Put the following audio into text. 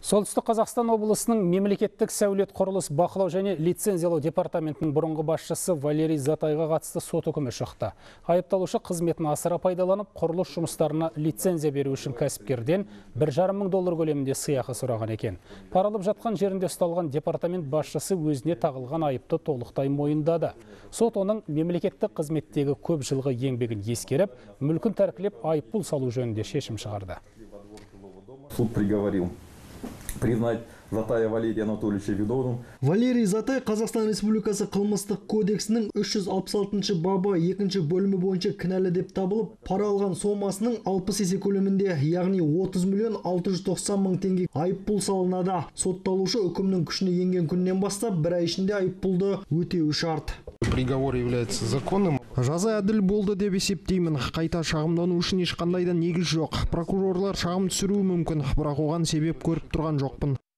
Солтүстік Қазақстан облысының мемлекеттік сәулет құрылыс бақылау және лицензиялау департаментінің бұрынғы басшысы Валерий Затайға қатысты сот үкімі шықты. Айыпталушы қызметін асыра пайдаланып, құрылыс жұмыстарына лицензия беру үшін кәсіпкерден $1,5 мың көлемінде сыйақы сұраған екен. Паралып жатқан жерінде ұсталған департамент басшысы өзіне тағылған айыпты толықтай мойындады. Сот оның мемлекеттік қызметтегі көп жылғы еңбегін ескеріп, мүлкін тәркілеп айыппұл салу жөнінде шешім шығарды. Суд приговорил признать Затая Валерия Анатольевича виновным. Валерий Затай Қазақстан Республикасы қылмыстық кодексінің 366 бабы 2 бөлімі бойынша кінәлі деп табылып, пара алған сомасының 60 есе көлемінде, яғни 30,690 мың теңге айыппұл салынады. Сотталушы үкімнің күшіне енген күннен бастап 1 ай ішінде айыппұлды өтеуі шарт. Приговор является законным. Жаза әділ болды деп есептеймін. Қайта шағымдану үшін ешқандай да негіз жоқ. Прокурорлар шағым түсіруі мүмкін, бірақ оған себеп көріп тұрған жоқпын.